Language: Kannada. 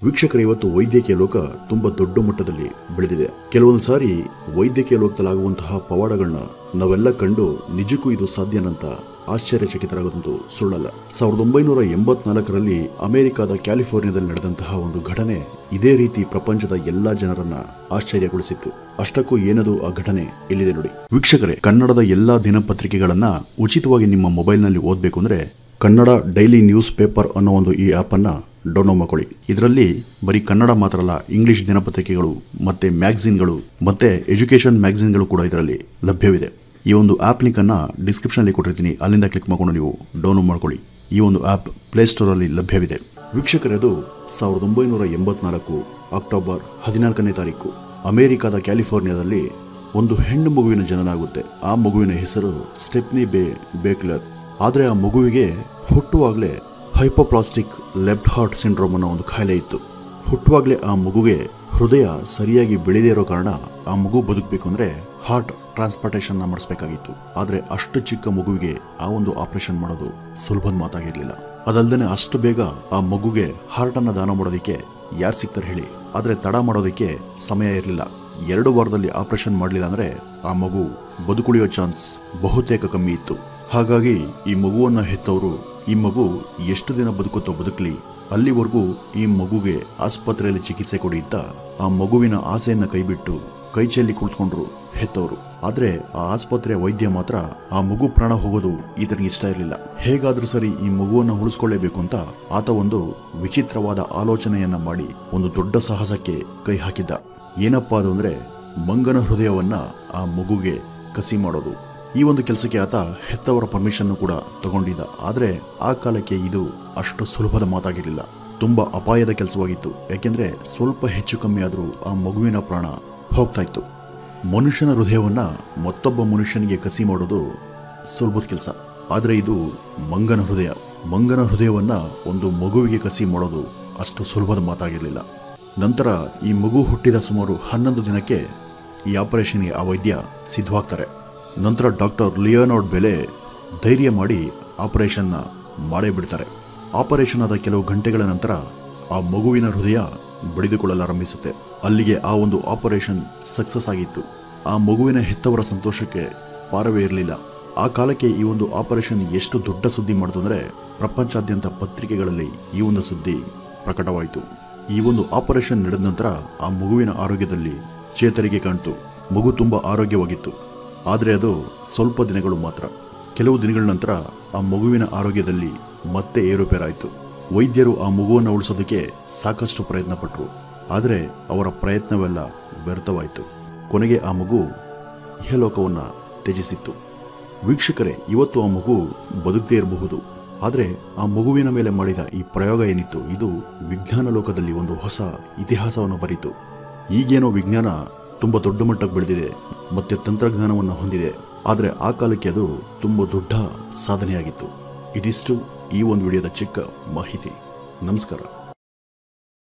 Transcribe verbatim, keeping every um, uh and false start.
ವೀಕ್ಷಕರೇ, ಇವತ್ತು ವೈದ್ಯಕೀಯ ಲೋಕ ತುಂಬಾ ದೊಡ್ಡ ಮಟ್ಟದಲ್ಲಿ ಬೆಳೆದಿದೆ. ಕೆಲವೊಂದು ಸಾರಿ ವೈದ್ಯಕೀಯ ಲೋಕದಲ್ಲಾಗುವಂತಹ ಪವಾಡಗಳನ್ನ ನಾವೆಲ್ಲ ಕಂಡು ನಿಜಕ್ಕೂ ಇದು ಸಾಧ್ಯನಂತ ಆಶ್ಚರ್ಯಚಕಿತರಾಗೋದಂತೂ ಸುಳ್ಳಲ್ಲ. ಸಾವಿರದ ಒಂಬೈನೂರ ಎಂಬತ್ನಾಲ್ಕರಲ್ಲಿ ಅಮೆರಿಕದ ಕ್ಯಾಲಿಫೋರ್ನಿಯಾದಲ್ಲಿ ನಡೆದಂತಹ ಒಂದು ಘಟನೆ ಇದೇ ರೀತಿ ಪ್ರಪಂಚದ ಎಲ್ಲಾ ಜನರನ್ನ ಆಶ್ಚರ್ಯಗೊಳಿಸಿತ್ತು. ಅಷ್ಟಕ್ಕೂ ಏನದು ಆ ಘಟನೆ ಇಲ್ಲಿದೆ ನೋಡಿ. ವೀಕ್ಷಕರೇ, ಕನ್ನಡದ ಎಲ್ಲಾ ದಿನಪತ್ರಿಕೆಗಳನ್ನ ಉಚಿತವಾಗಿ ನಿಮ್ಮ ಮೊಬೈಲ್ನಲ್ಲಿ ಓದಬೇಕು ಅಂದ್ರೆ ಕನ್ನಡ ಡೈಲಿ ನ್ಯೂಸ್ ಪೇಪರ್ ಅನ್ನೋ ಒಂದು ಈ ಆಪ್ ಅನ್ನ ಡೌನ್ಲೋಡ್ ಮಾಡ್ಕೊಳ್ಳಿ. ಇದರಲ್ಲಿ ಬರೀ ಕನ್ನಡ ಮಾತ್ರ ಅಲ್ಲ, ಇಂಗ್ಲಿಷ್ ದಿನಪತ್ರಿಕೆಗಳು ಮತ್ತೆ ಮ್ಯಾಗಝಿನ್ಗಳು ಮತ್ತೆ ಎಜುಕೇಶನ್ ಮ್ಯಾಗಝಿನ್ಗಳು ಕೂಡ ಇದರಲ್ಲಿ ಲಭ್ಯವಿದೆ. ಈ ಒಂದು ಆಪ್ ಲಿಂಕ್ ಅನ್ನ ಡಿಸ್ಕ್ರಿಪ್ಷನ್ ಅಲ್ಲಿ ಕೊಟ್ಟಿರ್ತೀನಿ, ಅಲ್ಲಿಂದ ಕ್ಲಿಕ್ ಮಾಡಿಕೊಂಡು ನೀವು ಡೌನ್ಲೋಡ್ ಮಾಡ್ಕೊಳ್ಳಿ. ಈ ಒಂದು ಆಪ್ ಪ್ಲೇಸ್ಟೋರ್ ಅಲ್ಲಿ ಲಭ್ಯವಿದೆ. ವೀಕ್ಷಕರೇ, ಅದು ಸಾವಿರದ ಒಂಬೈನೂರ ಎಂಬತ್ನಾಲ್ಕು ಅಕ್ಟೋಬರ್ ಹದಿನಾಲ್ಕನೇ ತಾರೀಕು ಅಮೆರಿಕದ ಕ್ಯಾಲಿಫೋರ್ನಿಯಾದಲ್ಲಿ ಒಂದು ಹೆಣ್ಣು ಮಗುವಿನ ಜನನ ಆಗುತ್ತೆ. ಆ ಮಗುವಿನ ಹೆಸರು ಸ್ಟೆಫ್ನಿ ಬೇ ಬೇಕ್ಲರ್. ಆದರೆ ಆ ಮಗುವಿಗೆ ಹುಟ್ಟುವಾಗಲೇ ಹೈಪೋಪ್ಲಾಸ್ಟಿಕ್ ಲೆಫ್ಟ್ ಹಾರ್ಟ್ ಸಿಂಡ್ರೋಮ್ ಅನ್ನೋ ಒಂದು ಕಾಯಿಲೆ ಇತ್ತು. ಹುಟ್ಟುವಾಗಲೇ ಆ ಮಗುಗೆ ಹೃದಯ ಸರಿಯಾಗಿ ಬೆಳೆದೇ ಇರೋ ಕಾರಣ ಆ ಮಗು ಬದುಕಬೇಕು ಅಂದ್ರೆ ಹಾರ್ಟ್ ಟ್ರಾನ್ಸ್ಪ್ಲಾಂಟೇಷನ್ ಮಾಡಿಸಬೇಕಾಗಿತ್ತು. ಆದರೆ ಅಷ್ಟು ಚಿಕ್ಕ ಮಗುವಿಗೆ ಆ ಒಂದು ಆಪರೇಷನ್ ಮಾಡೋದು ಸುಲಭದ ಮಾತಾಗಿರ್ಲಿಲ್ಲ. ಅದಲ್ಲದೆ ಅಷ್ಟು ಬೇಗ ಆ ಮಗುಗೆ ಹಾರ್ಟ್ ಅನ್ನ ದಾನ ಮಾಡೋದಕ್ಕೆ ಯಾರು ಸಿಗ್ತಾರೆ ಹೇಳಿ. ಆದರೆ ತಡ ಮಾಡೋದಕ್ಕೆ ಸಮಯ ಇರಲಿಲ್ಲ. ಎರಡು ವಾರದಲ್ಲಿ ಆಪರೇಷನ್ ಮಾಡಲಿಲ್ಲ ಅಂದ್ರೆ ಆ ಮಗು ಬದುಕುಳಿಯೋ ಚಾನ್ಸ್ ಬಹುತೇಕ ಕಮ್ಮಿ ಇತ್ತು. ಹಾಗಾಗಿ ಈ ಮಗುವನ್ನ ಹೆತ್ತವರು ಈ ಮಗು ಎಷ್ಟು ದಿನ ಬದುಕುತ್ತೋ ಬದುಕಲಿ, ಅಲ್ಲಿವರೆಗೂ ಈ ಮಗುಗೆ ಆಸ್ಪತ್ರೆಯಲ್ಲಿ ಚಿಕಿತ್ಸೆ ಕೊಡಿ ಅಂತ ಆ ಮಗುವಿನ ಆಸೆಯನ್ನ ಕೈಬಿಟ್ಟು ಕೈ ಚೆಲ್ಲಿ ಕುಳಿತುಕೊಂಡ್ರು ಹೆತ್ತವರು. ಆದ್ರೆ ಆ ಆಸ್ಪತ್ರೆಯ ವೈದ್ಯ ಮಾತ್ರ ಆ ಮಗು ಪ್ರಾಣ ಹೋಗೋದು ಈತನಿಗೆ ಇಷ್ಟ ಇರಲಿಲ್ಲ. ಹೇಗಾದ್ರೂ ಸರಿ ಈ ಮಗುವನ್ನ ಉಳಿಸ್ಕೊಳ್ಳೇಬೇಕು ಅಂತ ಆತ ಒಂದು ವಿಚಿತ್ರವಾದ ಆಲೋಚನೆಯನ್ನ ಮಾಡಿ ಒಂದು ದೊಡ್ಡ ಸಾಹಸಕ್ಕೆ ಕೈ ಹಾಕಿದ್ದ. ಏನಪ್ಪಾ ಅದು ಅಂದ್ರೆ ಮಂಗನ ಹೃದಯವನ್ನ ಆ ಮಗುಗೆ ಕಸಿ ಮಾಡೋದು. ಈ ಒಂದು ಕೆಲಸಕ್ಕೆ ಆತ ಹೆತ್ತವರ ಪರ್ಮಿಷನ್ ಕೂಡ ತಗೊಂಡಿದ್ದ. ಆದ್ರೆ ಆ ಕಾಲಕ್ಕೆ ಇದು ಅಷ್ಟು ಸುಲಭದ ಮಾತಾಗಿರಲಿಲ್ಲ. ತುಂಬಾ ಅಪಾಯದ ಕೆಲಸವಾಗಿತ್ತು. ಯಾಕೆಂದ್ರೆ ಸ್ವಲ್ಪ ಹೆಚ್ಚು ಕಮ್ಮಿ ಆದ್ರೂ ಆ ಮಗುವಿನ ಪ್ರಾಣ ಹೋಗ್ತಾ ಇತ್ತು. ಮನುಷ್ಯನ ಹೃದಯವನ್ನ ಮತ್ತೊಬ್ಬ ಮನುಷ್ಯನಿಗೆ ಕಸಿ ಮಾಡೋದು ಸುಲಭದ ಕೆಲಸ. ಆದ್ರೆ ಇದು ಮಂಗನ ಹೃದಯ. ಮಂಗನ ಹೃದಯವನ್ನ ಒಂದು ಮಗುವಿಗೆ ಕಸಿ ಮಾಡೋದು ಅಷ್ಟು ಸುಲಭದ ಮಾತಾಗಿರಲಿಲ್ಲ. ನಂತರ ಈ ಮಗು ಹುಟ್ಟಿದ ಸುಮಾರು ಹನ್ನೊಂದು ದಿನಕ್ಕೆ ಈ ಆಪರೇಷನ್ಗೆ ಆ ವೈದ್ಯ ಸಿದ್ಧವಾಗ್ತಾರೆ. ನಂತರ ಡಾಕ್ಟರ್ ಲಿಯೋನಾರ್ಡ್ ಬೆಲೆ ಧೈರ್ಯ ಮಾಡಿ ಆಪರೇಷನ್ನ ಮಾಡೇ ಬಿಡ್ತಾರೆ. ಆಪರೇಷನ್ ಆದ ಕೆಲವು ಗಂಟೆಗಳ ನಂತರ ಆ ಮಗುವಿನ ಹೃದಯ ಬಡಿದುಕೊಳ್ಳಲಾರಂಭಿಸುತ್ತೆ. ಅಲ್ಲಿಗೆ ಆ ಒಂದು ಆಪರೇಷನ್ ಸಕ್ಸಸ್ ಆಗಿತ್ತು. ಆ ಮಗುವಿನ ಹೆತ್ತವರ ಸಂತೋಷಕ್ಕೆ ಪಾರವೇ ಇರಲಿಲ್ಲ. ಆ ಕಾಲಕ್ಕೆ ಈ ಒಂದು ಆಪರೇಷನ್ ಎಷ್ಟು ದೊಡ್ಡ ಸುದ್ದಿ ಮಾಡಿತು ಅಂದರೆ ಪ್ರಪಂಚಾದ್ಯಂತ ಪತ್ರಿಕೆಗಳಲ್ಲಿ ಈ ಒಂದು ಸುದ್ದಿ ಪ್ರಕಟವಾಯಿತು. ಈ ಒಂದು ಆಪರೇಷನ್ ನಡೆದ ನಂತರ ಆ ಮಗುವಿನ ಆರೋಗ್ಯದಲ್ಲಿ ಚೇತರಿಕೆ ಕಾಣ್ತು. ಮಗು ತುಂಬ ಆರೋಗ್ಯವಾಗಿತ್ತು. ಆದರೆ ಅದು ಸ್ವಲ್ಪ ದಿನಗಳು ಮಾತ್ರ. ಕೆಲವು ದಿನಗಳ ನಂತರ ಆ ಮಗುವಿನ ಆರೋಗ್ಯದಲ್ಲಿ ಮತ್ತೆ ಏರುಪೇರಾಯಿತು. ವೈದ್ಯರು ಆ ಮಗುವನ್ನು ಉಳಿಸೋದಕ್ಕೆ ಸಾಕಷ್ಟು ಪ್ರಯತ್ನ ಪಟ್ಟರು. ಆದರೆ ಅವರ ಪ್ರಯತ್ನವೆಲ್ಲ ವ್ಯರ್ಥವಾಯಿತು. ಕೊನೆಗೆ ಆ ಮಗು ಇಹಲೋಕವನ್ನು ತ್ಯಜಿಸಿತ್ತು. ವೀಕ್ಷಕರೇ, ಇವತ್ತು ಆ ಮಗು ಬದುಕದೇ ಇರಬಹುದು. ಆದರೆ ಆ ಮಗುವಿನ ಮೇಲೆ ಮಾಡಿದ ಈ ಪ್ರಯೋಗ ಏನಿತ್ತು, ಇದು ವಿಜ್ಞಾನ ಲೋಕದಲ್ಲಿ ಒಂದು ಹೊಸ ಇತಿಹಾಸವನ್ನು ಬರೀತು. ಈಗೇನೋ ವಿಜ್ಞಾನ ತುಂಬ ದೊಡ್ಡ ಮಟ್ಟಕ್ಕೆ ಬೆಳೆದಿದೆ ಮತ್ತೆ ತಂತ್ರಜ್ಞಾನವನ್ನು ಹೊಂದಿದೆ. ಆದರೆ ಆ ಕಾಲಕ್ಕೆ ಅದು ತುಂಬ ದೊಡ್ಡ ಸಾಧನೆಯಾಗಿತ್ತು. ಇದಿಷ್ಟು ಈ ಒಂದು ವಿಡಿಯೋದ ಚಿಕ್ಕ ಮಾಹಿತಿ. ನಮಸ್ಕಾರ.